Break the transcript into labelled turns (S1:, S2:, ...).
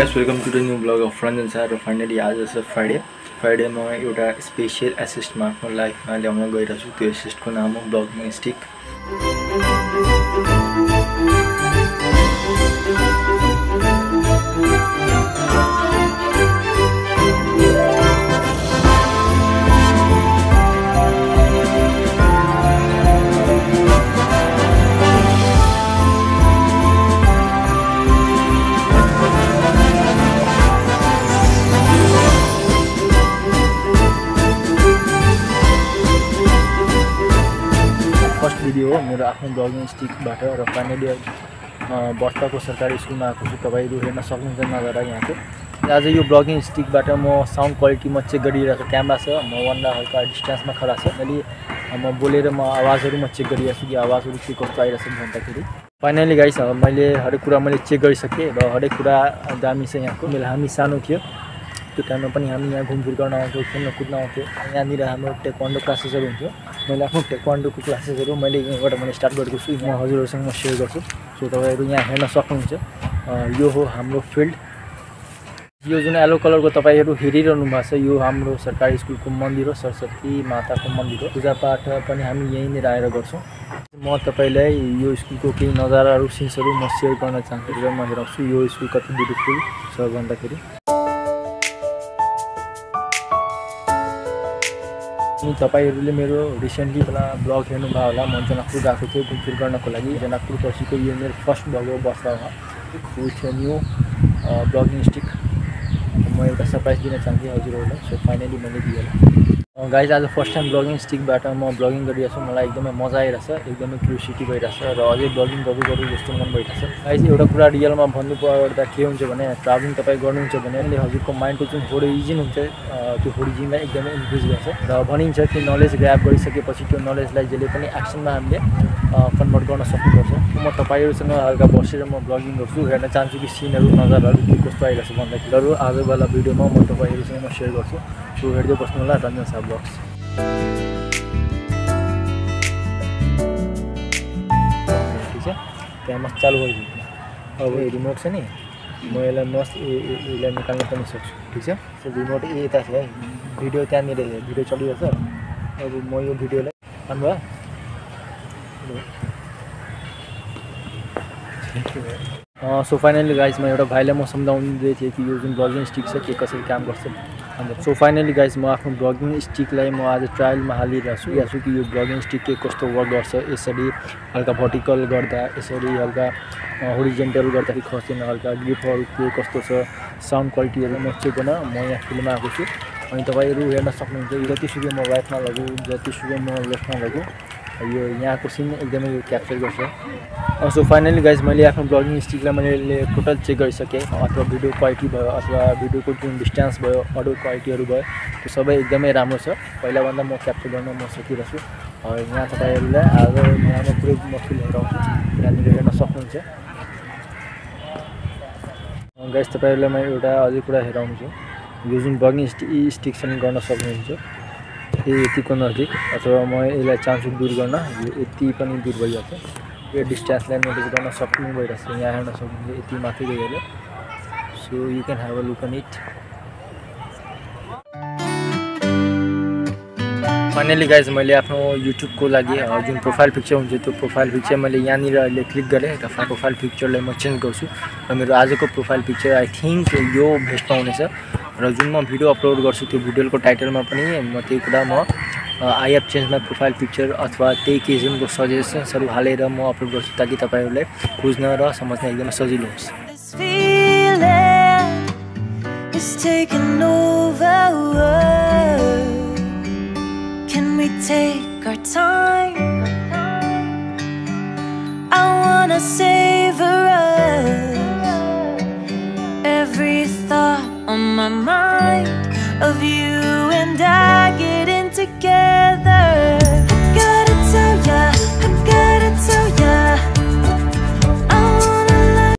S1: guys, welcome to the new vlog of Ranjan sir. Finally, आज छ Friday म एउटा स्पेशल एसिस्टमा आफ्नो लाइफमा ल्याउन गइरहेछु। त्यो एसिस्टको नाम हो ब्लगिङ स्टिक। फर्स्ट भिडियो हो मेरो आफ्नो ब्लगिङ स्टिकबाट र फाइनली बस्ताको सरकारी स्कुलमा आएको छु। तपाईहरु हेर्न सक्नुहुन्छ नजारा यहाँको। आज यो ब्लगिङ स्टिकबाट म साउन्ड क्वालिटी म चेक गरिरहेको छु। क्यामेरा छ, म भन्दा हल्का डिस्टेन्समा खडा छ। मैले म बोलेर म आवाजहरु म चेक गरिरहेको छु कि आवाजहरु के कस्तो आइरहेछ भन्दाखेरि। फाइनली गाइस मैले हरेक कुरा मैले चेक गरिसके र हरेक कुरा दामी छ यहाँको। मैले हामी सानो थियो त्यो टाइममा पनि हामी यहाँ घुमफिर गर्न आउँथ्यौँ, खेल्न कुद्न आउँथ्यौँ। यहाँनिर हाम्रो टेक्वान्डो क्लासेसहरु हुन्थ्यो। मैले आफ्नो टेक्वान्डोको क्लासेसहरु मैले यहाँबाट मैले स्टार्ट गरेको छु। म हजुरहरुसँग म शेयर गर्छु। सो तपाईहरु यहाँ हेर्न सक्नुहुन्छ। यो हो हाम्रो फिल्ड। यो जुन येलो कलरको तपाईहरु हेरिरहनु भएको छ यो हाम्रो सरकारी स्कुलको मन्दिर हो, सरस्वती माताको मन्दिर हो। पूजापाठ पनि हामी यहीँनिर आएर गर्छौँ। म तपाईलाई यो स्कुलको केही नजाराहरु सिन्सहरु म शेयर गर्न चाहन्छु र म हेराउँछु यो स्कुल कति ब्युटिफुल छ भन्दाखेरि। अनि तपाईहरुले मेरो रिसेन्टली वाला ब्लग हेर्नु भयो होला। म जनकपुर गएको थिएँ घुमफिर गर्नको लागि। जनकपुर पछिको यो मेरो फर्स्ट ब्लग हो बस्दामा विथ न्यू ब्लगिङ स्टिक। म एउटा सरप्राइज दिन चाहन्छु हजुरहरुलाई। सो फाइनली मैले दिएँ। गाइज आज फर्स्ट टाइम ब्लगिङ स्टिकबाट म ब्लगिङ गरिरहेको छु। मलाई एकदमै मजा आइरहेछ, एकदमै क्युरियोसिटी भइरहेछ र अझै ब्लगिङ गरौँ जस्तो मन भइरहेछ। गाइज एउटा कुरा रियलमा भन्नु पर्दा के हुन्छ भने ट्राभलिङ तपाईँ गर्नुहुन्छ भने हजुरको माइन्डको जुन होरिजिन हुन्छ त्यो होरिजिनलाई एकदमै इन्क्रिज गर्छ र भनिन्छ कि नलेज ग्र्याब गरिसकेपछि त्यो नलेजलाई जहिले पनि एक्सनमा हामीले कन्भर्ट गर्न सक्नुपर्छ। म तपाईहरुसँग हल्का बसेर म ब्लगिङ गर्छु, हेर्न चाहन्छु कि सिनहरु नजाराहरु के कस्तो आइरहेछ भन्दाखेरि आजवाला भिडियोमा म तपाईहरुसँग म शेयर गर्छु। सो हेर्दै बस्नु होला रञ्जन साहब ब्लग्स। ठीक छ, त्यहाँ मस्त चालु गरिदिनु। अब रिमोट छ नि, म यसलाई मस्त यसलाई निकाल्न पनि सक्छु। ठीक छ, सो रिमोट यता छ है, भिडियो त्यहाँनिर भिडियो चलिरहेछ। अब म यो भिडियोलाई अन्वा सो फाइनली गाइज म एउटा भाइलाई म सम्झाउँदै थिएँ कि यो जुन ब्लगिङ स्टिक छ के कसरी काम गर्छ। सो फाइनली गाइज म आफ्नो ब्लगिङ स्टिकलाई म आज ट्रायलमा हालिरहेको छु कि यो ब्लगिङ स्टिक के कस्तो वर्क गर्छ। यसरी हल्का भर्टिकल गर्दा, यसरी हल्का होरिजेन्टल गर्दाखेरि खस्दैन, हल्का ग्रिपहरू के कस्तो छ, साउन्ड क्वालिटीहरू म चेक गर्न म यहाँ फिल्डमा आएको छु। अनि तपाईहरु हेर्न सक्नुहुन्छ जतिसुकै म राइटमा लगौँ जतिसुकै म लेफ्टमा लगौँ यो यहाँको सिन एकदमै यो क्याप्चर गर्छ। सो फाइनली गाइज मैले आफ्नो ब्लगिङ स्टिकलाई मैले टोटल चेक गरिसकेँ। अथवा भिडियो क्वालिटी भयो अथवा भिडियोको जुन डिस्टेन्स भयो, अडियो क्वालिटीहरू भयो, त्यो सबै एकदमै राम्रो छ। पहिलाभन्दा म क्याप्चर गर्न म सकिरहेको छु। यहाँ तपाईहरुलाई आज यहाँमा पुरै म फिल हेराउँछु, यहाँनिर हेर्न सक्नुहुन्छ। गाइज तपाईहरुलाई म एउटा अझै कुरा हेराउनु छु। यो जुन ब्लगिङ स्टिक छ नि गर्न सक्नुहुन्छ यतिको नजिक, अथवा म यसलाई चाहन्छु दूर गर्न, यति पनि दूर भइहाल्छ। यो डिस्टेन्सलाई नोटिस गर्न सक्नु भइरहेछ, यहाँ हेर्न सक्नुहुन्छ यति माथि गइहाल्यो। So you can have a look on it. Finally guys मैले आफ्नो युट्युबको लागि जुन प्रोफाइल पिक्चर हुन्छ त्यो प्रोफाइल पिक्चर मैले यहाँनिर अहिले क्लिक गरेँ र प्रोफाइल पिक्चरलाई म चेन्ज गर्छु। र मेरो आजको प्रोफाइल पिक्चर आई थिङ्क यो भेस्टमा हुनेछ। र जुन म भिडियो अपलोड गर्छु त्यो भिडियोको टाइटलमा पनि म त्यही कुरा म I have change my profile picture अथवा त्यही किसिमको सजेसन्सहरू हालेर म अपलोड गर्छु ताकि तपाईहरुलाई खोज्न र समझ्न एकदमै सजिलो होस्।
S2: Take our time. I wanna say